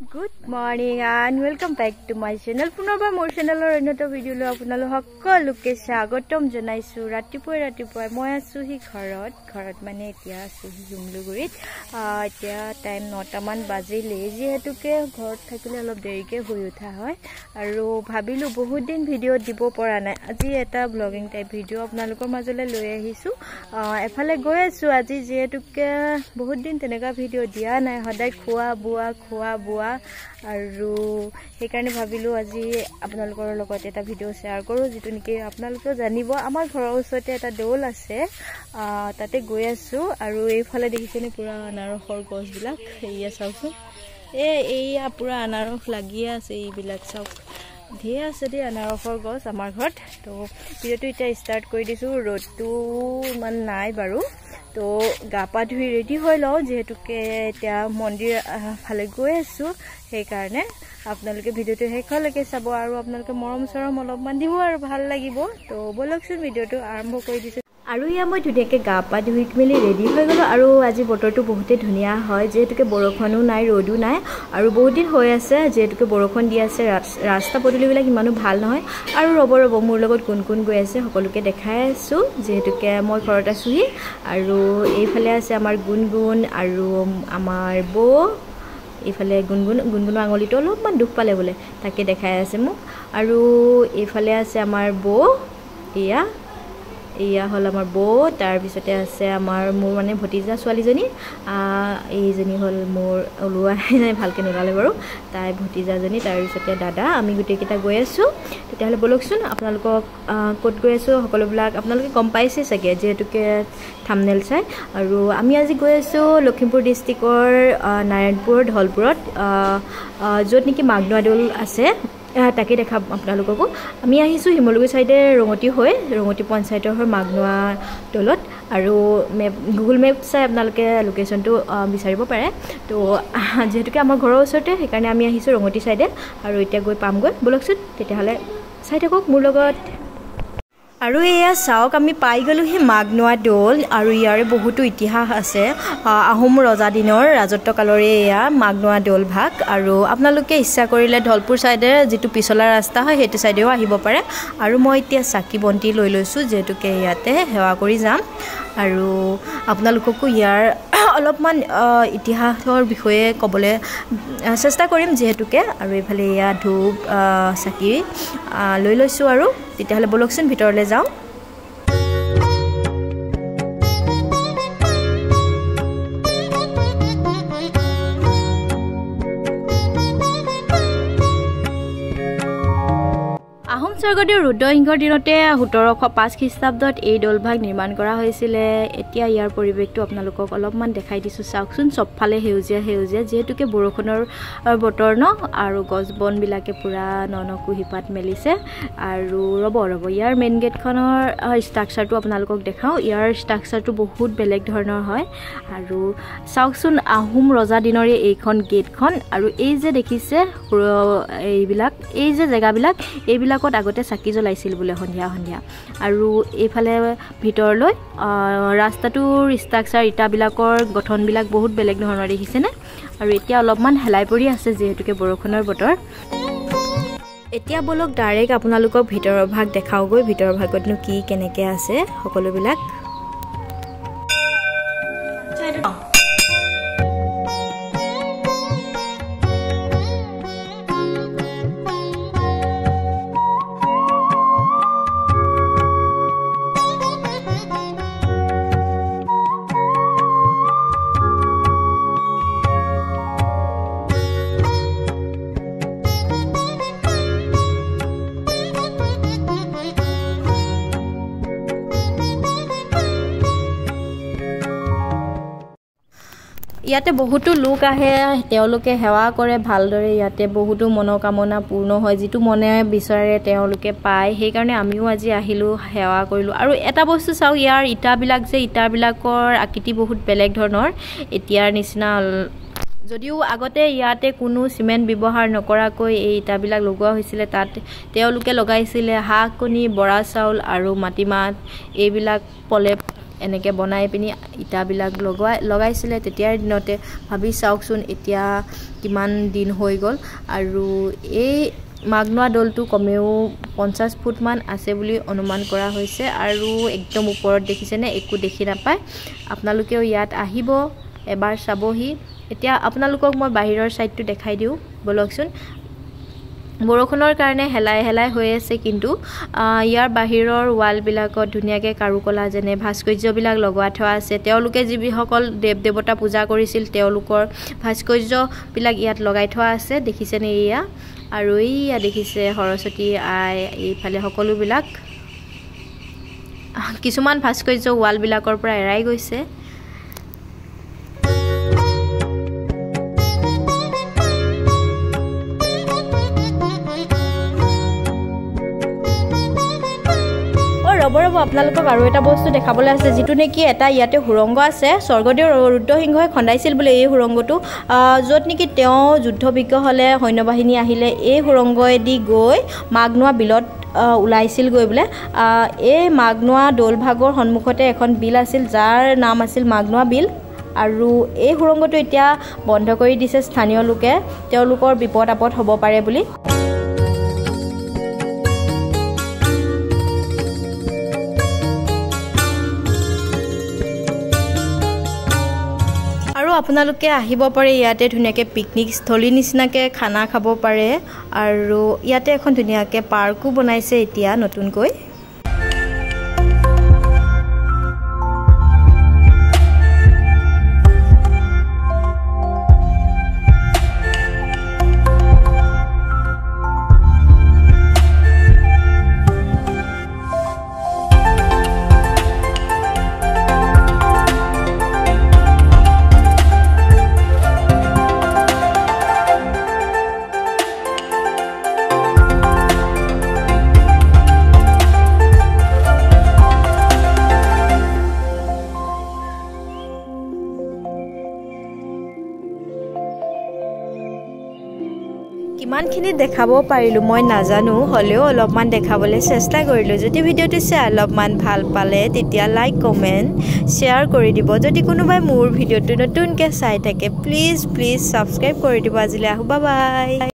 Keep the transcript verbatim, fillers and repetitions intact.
Good morning and welcome back to my channel. পুনৰবাৰ মোৰ চেনেলৰ অন্যটো ভিডিঅ' লৈ আপোনালোক সকলোকে স্বাগতম জনাইছো। ৰাতিপুৱা ৰাতিপুৱা মই আছো হি ঘৰত ঘৰত মানে এতিয়া আছো হি জুমলুগুৰিত। এতিয়া টাইম নটা মান বাজিলে, যিহেতুকে ঘৰত থাকিলে অলপ দেৰিকে হৈ উঠা হয় আৰু ভাবিলো বহুত দিন ভিডিঅ' দিব পৰা নাই, আজি এটা ব্লগিং টাইপ ভিডিঅ' আপোনালোকৰ মাজলৈ লৈ আহিছো। এফালে গৈ আছো আজি, যিহেতুকে বহুত দিন তেনেকুৱা ভিডিঅ' দিয়া নাই, সদায় খোৱা বোৱা খোৱা বোৱা আৰু সেইকাৰণে ভাবিলো আজি আপোনালোকৰ লগত এটা ভিডিঅ' শ্বেয়াৰ কৰোঁ, যিটো নেকি আপোনালোকেও জানিব। আমাৰ ঘৰৰ ওচৰতে এটা দৌল আছে, তাতে গৈ আছো আৰু এইফালে দেখিছেনে পুৰা আনাৰসৰ গছবিলাক, এয়া চাওকচোন, এই এয়া পুৰা আনাৰস লাগিয়ে আছে, এইবিলাক চাওক ধেৰ আছে দেই আনাৰসৰ গছ আমাৰ ঘৰত। তো ভিডিঅ'টো এতিয়া ষ্টাৰ্ট কৰি দিছোঁ, ৰ'দটো ইমান নাই বাৰু। তো গা পা ধুই ৰেডি হৈ লওঁ, যিহেতুকে এতিয়া মন্দিৰ ফালে গৈ আছোঁ, সেইকাৰণে আপোনালোকে ভিডিঅ'টো শেষলৈকে চাব আৰু আপোনালোকে মৰম চৰম অলপমান দিব আৰু ভাল লাগিব। তো ব'লকচোন ভিডিঅ'টো আৰম্ভ কৰি দিছোঁ। আৰু এয়া মই ধুনীয়াকৈ গা পা ধুই মেলি ৰেডি হৈ গ'লোঁ আৰু আজি বতৰটো বহুতেই ধুনীয়া হয়, যিহেতুকে বৰষুণো নাই ৰ'দো নাই আৰু বহুত দিন হৈ আছে, যিহেতুকে বৰষুণ দি আছে, ৰাস্তা পদূলিবিলাক ইমানো ভাল নহয়। আৰু ৰ'ব ৰ'ব মোৰ লগত কোন কোন গৈ আছে সকলোকে দেখাই আছোঁ, যিহেতুকে মই ঘৰত আছোঁহি। আৰু এইফালে আছে আমাৰ গুণগুণ আৰু আমাৰ বৌ, এইফালে গুণগুণ গুণগুণৰ আঙুলিটো অলপমান দুখ পালে বোলে, তাকে দেখাই আছে মোক। আৰু এইফালে আছে আমাৰ বৌ, এয়া এয়া হ'ল আমাৰ বৌ, তাৰপিছতে আছে আমাৰ মোৰ মানে ভতিজা ছোৱালীজনী, এইজনী হ'ল মোৰ ওলোৱা ভালকৈ নোলালে বাৰু, তাই ভতিজাজনী, তাৰপিছতে দাদা, আমি গোটেইকেইটা গৈ আছোঁ। তেতিয়াহ'লে ব'লকচোন আপোনালোকক ক'ত গৈ আছোঁ সকলোবিলাক আপোনালোকে গম পাইছে চাগে, যিহেতুকে থাম্বনেইল চাই। আৰু আমি আজি গৈ আছোঁ লখিমপুৰ ডিষ্ট্ৰিক্টৰ নাৰায়ণপুৰ ধলপুৰত, য'ত নেকি মাঘনোৱা দৌল আছে, তাকে দেখাম আপোনালোককো। আমি আহিছোঁ শিমলুগুৰি ছাইডে ৰঙতি হৈ, ৰঙতি পঞ্চায়তৰ হৈ মাঘনোৱা দৌলত। আৰু মেপ গুগল মেপ চাই আপোনালোকে লোকেশ্যনটো বিচাৰিব পাৰে। তো যিহেতুকে আমাৰ ঘৰৰ ওচৰতে, সেইকাৰণে আমি আহিছোঁ ৰঙতি ছাইডে আৰু এতিয়া গৈ পামগৈ, ব'লকচোন তেতিয়াহ'লে চাই থাকক মোৰ লগত। আৰু এয়া চাওক, আমি পাই গ'লোঁ সেই মাঘনোৱা দৌল আৰু ইয়াৰে বহুতো ইতিহাস আছে, আহোম ৰজা দিনৰ ৰাজত্বকালৰে এয়া মাঘনোৱা দৌল ভাগ। আৰু আপোনালোকে ইচ্ছা কৰিলে ধলপুৰ ছাইডে যিটো পিছলা ৰাস্তা হয় সেইটো ছাইডেও আহিব পাৰে। আৰু মই এতিয়া চাকি বন্তি লৈ লৈছোঁ, যিহেতুকে ইয়াতে সেৱা কৰি যাম আৰু আপোনালোককো ইয়াৰ অলপমান ইতিহাসৰ বিষয়ে ক'বলৈ চেষ্টা কৰিম, যিহেতুকে। আৰু এইফালে এয়া ধূপ চাকি লৈ লৈছোঁ আৰু তেতিয়াহ'লে ব'লকচোন ভিতৰলৈ যাওঁ। আহোম স্বৰ্গদেউ ৰুদ্ৰসিংহৰ দিনতে সোতৰশ পাঁচ খ্ৰীষ্টাব্দত এই দৌলভাগ নিৰ্মাণ কৰা হৈছিলে। এতিয়া ইয়াৰ পৰিৱেশটো আপোনালোকক অলপমান দেখাই দিছোঁ, চাওকচোন চবফালে সেউজীয়া সেউজীয়া, যিহেতুকে বৰষুণৰ বতৰ ন, আৰু গছ বনবিলাকে পূৰা ন ন কুঁহিপাত মেলিছে। আৰু ৰ'ব ৰ'ব ইয়াৰ মেইন গেটখনৰ ষ্ট্ৰাকচাৰটো আপোনালোকক দেখাওঁ। ইয়াৰ ষ্ট্ৰাকচাৰটো বহুত বেলেগ ধৰণৰ হয়। আৰু চাওকচোন আহোম ৰজা দিনৰে এইখন গেটখন, আৰু এই যে দেখিছে এইবিলাক, এই যে জেগাবিলাক, এইবিলাক আগতে চাকি জ্বলাইছিল বোলে সন্ধিয়া সন্ধিয়া। আৰু এইফালে ভিতৰলৈ ৰাস্তাটোৰ ষ্ট্ৰাকচাৰ, ইটাবিলাকৰ গঠনবিলাক বহুত বেলেগ ধৰণৰ দেখিছেনে। আৰু এতিয়া অলপমান হেলাই পৰি আছে, যিহেতুকে বৰষুণৰ বতৰ। এতিয়া ব'লক ডাইৰেক্ট আপোনালোকক ভিতৰৰ ভাগ দেখাওগৈ, ভিতৰৰ ভাগতনো কি কেনেকৈ আছে সকলোবিলাক। ইয়াতে বহুতো লোক আহে, তেওঁলোকে সেৱা কৰে ভালদৰে, ইয়াতে বহুতো মনোকামনা পূৰ্ণ হয়, যিটো মনে বিচাৰে তেওঁলোকে পায়। সেইকাৰণে আমিও আজি আহিলোঁ, সেৱা কৰিলোঁ। আৰু এটা বস্তু চাওক, ইয়াৰ ইটাবিলাক যে, ইটাবিলাকৰ আকৃতি বহুত বেলেগ ধৰণৰ, এতিয়াৰ নিচিনা যদিও আগতে ইয়াতে কোনো চিমেণ্ট ব্যৱহাৰ নকৰাকৈ এই ইটাবিলাক লগোৱা হৈছিলে। তাত তেওঁলোকে লগাইছিলে হাঁহ কণী, বৰা চাউল আৰু মাটিমাহ, এইবিলাক পলে এনেকে বনাই পিনি ইটাবিলাক লগাই লগাইছিলে তেতিয়াৰ দিনতে ভাবি চাওকচোন এতিয়া কিমান দিন হৈ গ'ল আৰু এই মাগনোৱা দলটো কমেও পঞ্চাছ ফুট মান আছে বুলি অনুমান কৰা হৈছে আৰু একদম ওপৰত দেখিছেনে একো দেখি নাপায় আপোনালোকেও ইয়াত আহিব এবাৰ চাবহি এতিয়া আপোনালোকক মই বাহিৰৰ সাইডটো দেখাই দিও বলকচোন বৰখনৰ কাৰণে হেলাই হেলাই হৈ আছে কিন্তু ইয়াৰ বাহিৰৰ ওয়াল বিলাকত ধুনিয়াকে কাৰুকলা যেনে ভাস্কৰ্যবিলাক লগোৱা থোৱা আছে তেওঁলোকে যিবিসকল দেৱ দেৱতা পূজা কৰিছিল তেওঁলোকৰ ভাস্কৰ্যবিলাক ইয়াত লগাই থোৱা আছে দেখিছেনে এয়া আৰু এয়া দেখিছে সৰস্বতী আই এইফালে সকলোবিলাক কিছুমান ভাস্কৰ্য ওয়াল বিলাকৰ পৰা এৰাই গৈছে ৰবৰব আপোনালোকক আৰু এটা বস্তু দেখাবলৈ আছে যেটো নেকি এটা ইয়াতে হুৰংগ আছে স্বৰ্গদেউ ৰুদ্ৰসিংহই খন্দাইছিল বুলি এই হুৰংগটো যত নেকি তেওঁ যুদ্ধবিগ্য হলে সৈন্যবাহিনী আহিলে এই হুৰংগেদি গৈ মাগনোৱা বিলত উলাইছিল গৈ বলে এই মাগনোৱা দলভাগৰ সন্মুখতে এখন বিল আছিল যাৰ নাম আছিল মাগনোৱা বিল আৰু এই হুৰংগটো এতিয়া বন্ধ কৰি দিছে স্থানীয় লোকে তেওঁলোকৰ বিপদ আপদ হ'ব পাৰে বুলি আপোনালোকে আহিব পাৰে ইয়াতে ধুনিয়াকে পিকনিক স্থলী নিচিনাকে খানা খাব পাৰে আৰু ইয়াতে এখন ধুনিয়াকে পাৰ্কো বনাইছে এতিয়া নতুনকৈ কিমানখিনি দেখাব পাৰিলো মই নাজানো হলেও অলপমান দেখাবলৈ চেষ্টা কৰিলো যদি ভিডিওটো চাই অলপমান ভাল পালে তেতিয়া লাইক কমেন্ট শেয়াৰ কৰি দিব যদি কোনোবাই মোৰ ভিডিওটো নতুনকৈ চাই থাকে প্লিজ প্লিজ সাবস্ক্ৰাইব কৰি দিব আজিলৈ আহো বাই বাই